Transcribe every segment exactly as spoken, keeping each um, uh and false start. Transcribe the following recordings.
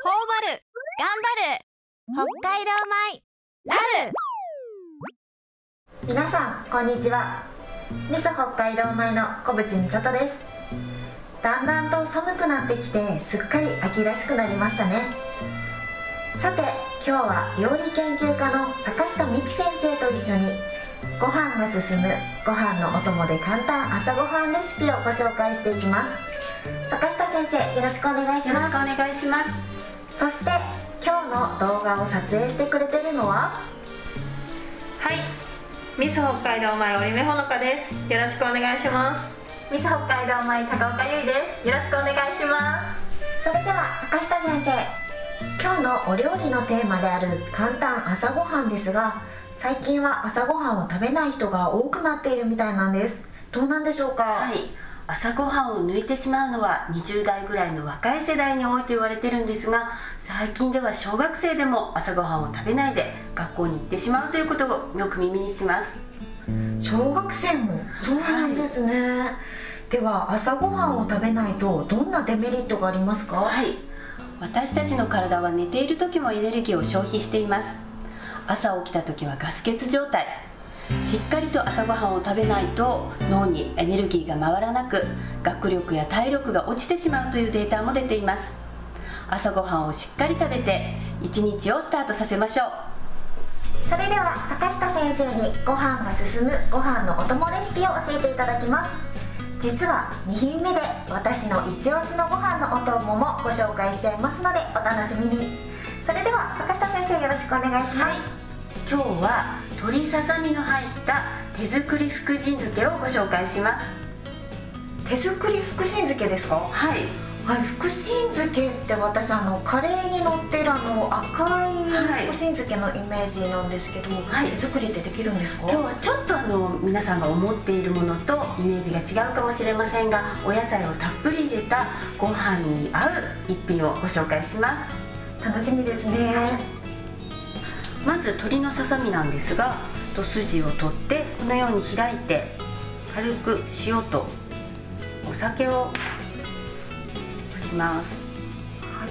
頬張る、 頑張る、 北海道米ラル。 皆さんこんにちは。ミス北海道米の小渕美里です。だんだんと寒くなってきてすっかり秋らしくなりましたね。さて今日は料理研究家の坂下美希先生と一緒にご飯が進むご飯のお供で簡単朝ごはんレシピをご紹介していきます。坂下先生よろしくお願いします。 よろしくお願いします。 そして今日の動画を撮影してくれてるのは、 はい、ミス北海道米織目ほのかです。よろしくお願いします。 ミス北海道米高岡優衣です。よろしくお願いします。 それでは坂下先生、今日のお料理のテーマである簡単朝ごはんですが、最近は朝ごはんを食べない人が多くなっているみたいなんです。どうなんでしょうか？ はい、朝ごはんを抜いてしまうのはにじゅう代ぐらいの若い世代に多いと言われてるんですが、最近では小学生でも朝ごはんを食べないで学校に行ってしまうということをよく耳にします。 小学生もそうなんですね、はい、では朝ごはんを食べないとどんなデメリットがありますか？ はい、私たちの体は寝ている時もエネルギーを消費しています。朝起きた時はガス欠状態。しっかりと朝ごはんを食べないと脳にエネルギーが回らなく、学力や体力が落ちてしまうというデータも出ています。朝ごはんをしっかり食べて一日をスタートさせましょう。 それでは坂下先生にご飯が進むご飯のお供レシピを教えていただきます。実はに品目で私の一押しのご飯のお供もご紹介しちゃいますのでお楽しみに。それでは坂下先生よろしくお願いします。はい、 今日は鶏ささみの入った手作り福神漬けをご紹介します。 手作り福神漬けですか？ はい、 はい、福神漬けって私あのカレーに乗っているあの赤い福神漬けのイメージなんですけど、はい、手作りってできるんですか？ 今日はちょっとあの皆さんが思っているものとイメージが違うかもしれませんが、お野菜をたっぷり入れたご飯に合う一品をご紹介します。 楽しみですね。はい、 まず鶏のささみなんですが、筋を取ってこのように開いて軽く塩とお酒を振ります。はい、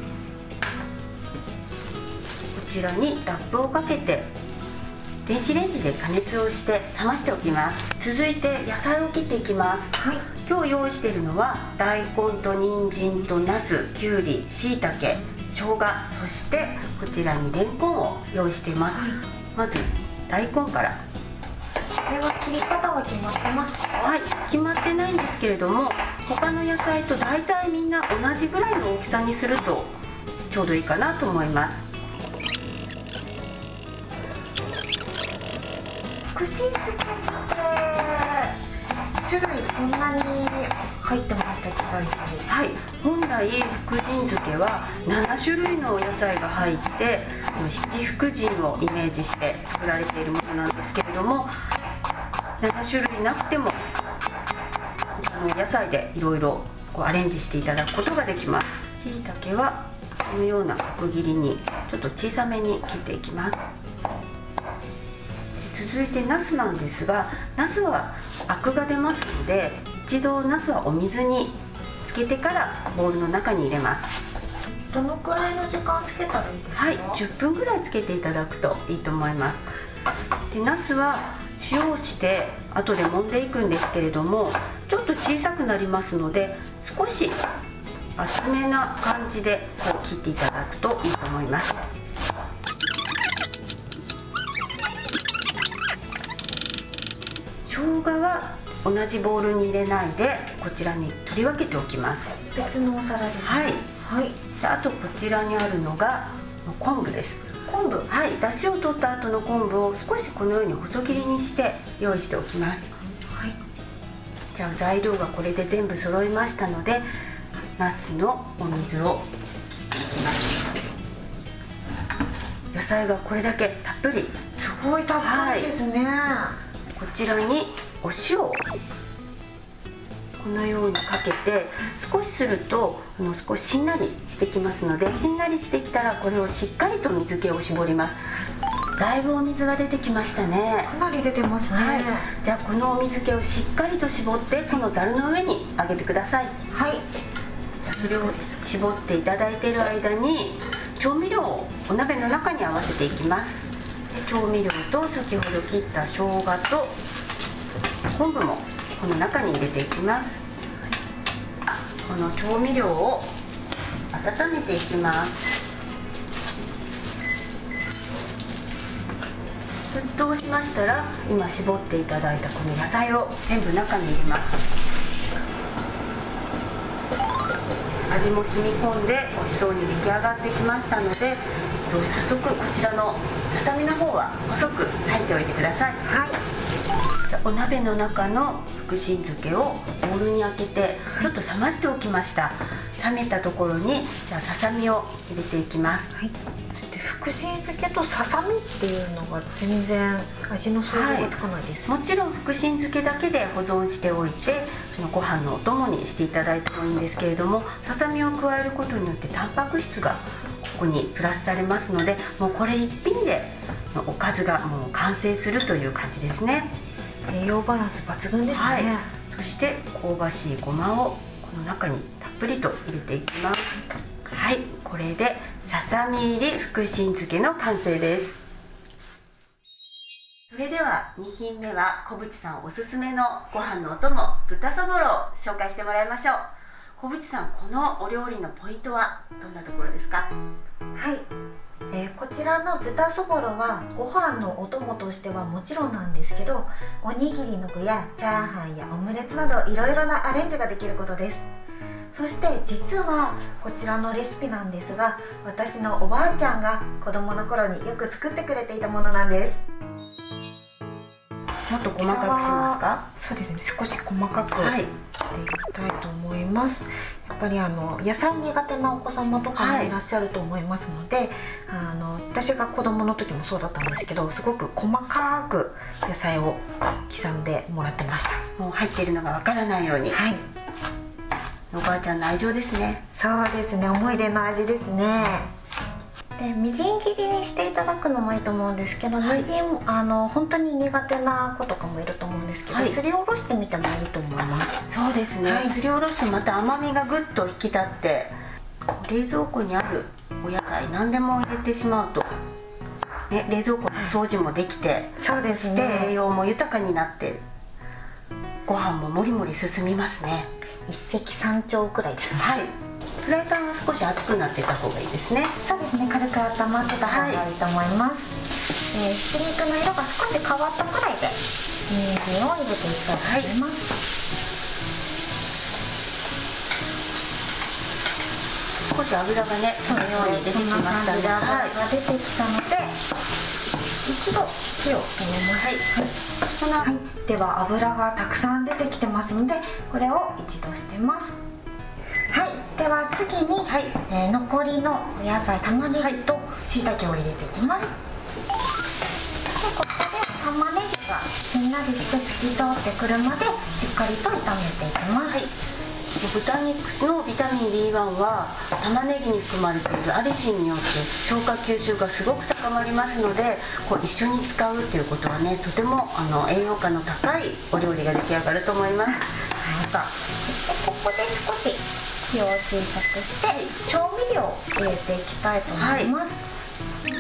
こちらにラップをかけて電子レンジで加熱をして冷ましておきます。続いて野菜を切っていきます。はい、今日用意しているのは大根と人参とナス、きゅうり、しいたけ、生姜、そしてこちらにレンコンを用意しています。はい、まず大根から。 これは切り方は決まってますか？ はい、決まってないんですけれども、他の野菜と大体みんな同じぐらいの大きさにするとちょうどいいかなと思います。 福神漬けって種類こんなに入ってましたっけ？材料。 はい、本来福神漬けはなな種類のお野菜が入って七福神をイメージして作られているものなんですけれども、なな種類なくてもあの野菜でいろいろアレンジしていただくことができます。しいたけはこのような角切りにちょっと小さめに切っていきます。続いてナスなんですが、ナスはアクが出ますので一度ナスはお水につけてからボウルの中に入れます。 どのくらいの時間つけたらいいですか？ はい、じゅっぷんぐらいつけていただくといいと思います。でナスは塩をして後で揉んでいくんですけれども、ちょっと小さくなりますので少し厚めな感じでこう切っていただくといいと思います。生姜は同じボウルに入れないでこちらに取り分けておきます。 別のお皿ですね。 はい、 はい、 であとこちらにあるのが昆布です。 昆布、 はい、出汁を取った後の昆布を少しこのように細切りにして用意しておきます。はい、じゃあ材料がこれで全部揃いましたので、ナスのお水を切っていきます。野菜がこれだけたっぷり、 すごいたっぷりですね。はい、 こちらにお塩をこのようにかけて、少しするとあの少ししんなりしてきますので、しんなりしてきたらこれをしっかりと水気を絞ります。だいぶお水が出てきましたね。 かなり出てますね。 はい、じゃあこのお水気をしっかりと絞ってこのざるの上にあげてください。 はい、 じゃあそれを絞っていただいている間に調味料をお鍋の中に合わせていきます。で調味料と先ほど切った生姜と昆布もこの中に入れていきます。この調味料を温めていきます。沸騰しましたら今絞っていただいたこの野菜を全部中に入れます。味も染み込んで美味しそうに出来上がってきましたので、早速こちらのささみの方は細く裂いておいてください。はい、じゃあお鍋の中の福神漬けをボウルに開けてちょっと冷ましておきました。冷めたところにじゃあささみを入れていきます。はい、 そして福神漬けとささみっていうのが全然味の想像がつかないです。 はい、もちろん福神漬けだけで保存しておいてご飯のお供にしていただいてもいいんですけれども、ささみを加えることによってタンパク質がここにプラスされますので、もうこれ一品でおかずがもう完成するという感じですね。 栄養バランス抜群ですね。はい、 そして香ばしいごまをこの中にたっぷりと入れていきます。はい、これでささみ入り福神漬けの完成です。それではに品目は小渕さんおすすめのご飯のお供豚そぼろを紹介してもらいましょう。小渕さん、このお料理のポイントはどんなところですか？ はい、えー、こちらの豚そぼろはご飯のお供としてはもちろんなんですけど、おにぎりの具やチャーハンやオムレツなどいろいろなアレンジができることです。そして実はこちらのレシピなんですが、私のおばあちゃんが子供の頃によく作ってくれていたものなんです。 もっと細かくしますか？ そうですね、少し細かくしていきたいと思います。やっぱりあの野菜苦手なお子様とかもいらっしゃると思いますので、はい、あの私が子供の時もそうだったんですけど、すごく細かく野菜を刻んでもらってました。 もう入っているのがわからないように。はい、おばあちゃんの愛情ですね。 そうですね、思い出の味ですね。でみじん切りにしていただくのもいいと思うんですけど、はい、人参あの本当に苦手な子とかもいると思うんですけど、はい、すりおろしてみてもいいと思います。 そうですね、はい、すりおろすとまた甘みがぐっと引き立って、冷蔵庫にあるお野菜何でも入れてしまうと、ね、冷蔵庫の掃除もできて、 そうですね、 そして栄養も豊かになってご飯ももりもり進みますね。 一石三鳥くらいですね。はい、 フライパンは少し熱くなってた方がいいですね。 そうですね、軽く温まってた方がいいと思います。はい、えー、ひき肉の色が少し変わったくらいで人参を入れていきたいと思います。 はい、少し油がね、そのように出てきましたね。 油が出てきたので、一度火を止めます。はい、はい、では油がたくさん出てきてますので、これを一度捨てます。はい、では次に、はい、えー、残りのお野菜、玉ねぎと椎茸を入れていきます。でここで玉ねぎがしんなりして透き通ってくるまでしっかりと炒めていきます。はい、 豚肉のビタミン ビーワン は玉ねぎに含まれているアリシンによって消化吸収がすごく高まりますので、こう一緒に使うということはね、とてもあの栄養価の高いお料理が出来上がると思います。 はい、ここで少し火を小さくして調味料を入れていきたいと思います。はい、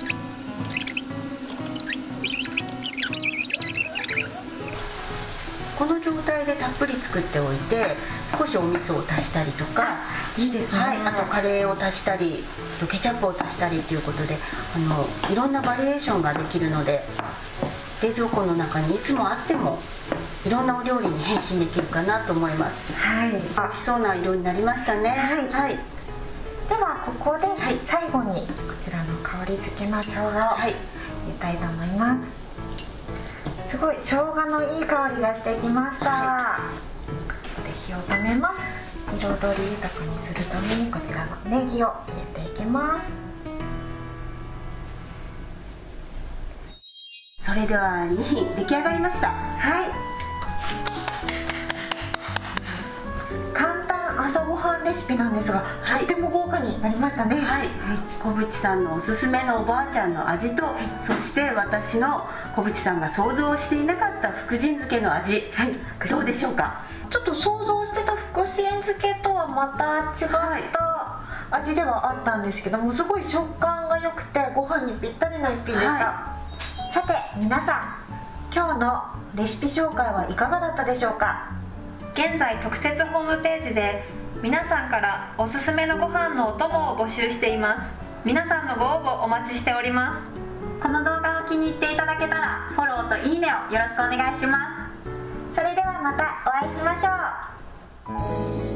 この状態でたっぷり作っておいて、少しお味噌を足したりとか、 いいですね、 はい、あとカレーを足したりケチャップを足したりということで、あのいろんなバリエーションができるので、冷蔵庫の中にいつもあってもいろんなお料理に変身できるかなと思います。はい、美味しそうな色になりましたね。はい、はい、 ではここで最後にこちらの香り付けの生姜を入れたいと思います。すごい生姜のいい香りがしてきました。はい、ここで火を止めます。彩り豊かにするためにこちらのネギを入れていきます。 それではに品出来上がりました。 はい、簡単朝ごはんレシピなんですが、はい、とても豪華になりましたね。はい、はい、 小渕さんのおすすめのおばあちゃんの味と、はい、そして私の小渕さんが想像していなかった福神漬けの味、はい、どうでしょうか？ ちょっと想像してた福神漬けとはまた違った味ではあったんですけども、すごい食感が良くてご飯にぴったりな一品でした、はい、さて皆さん、今日のレシピ紹介はいかがだったでしょうか。 現在特設ホームページで皆さんからおすすめのご飯のお供を募集しています。皆さんのご応募お待ちしております。 この動画を気に入っていただけたらフォローといいねをよろしくお願いします。 それではまたお会いしましょう。